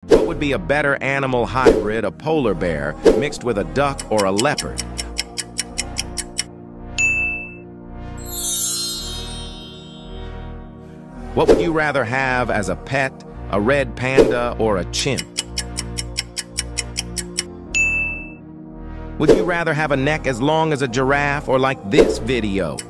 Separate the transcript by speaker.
Speaker 1: What would be a better animal hybrid, a polar bear mixed with a duck or a leopard? What would you rather have as a pet, a red panda or a chimp? Would you rather have a neck as long as a giraffe or like this video?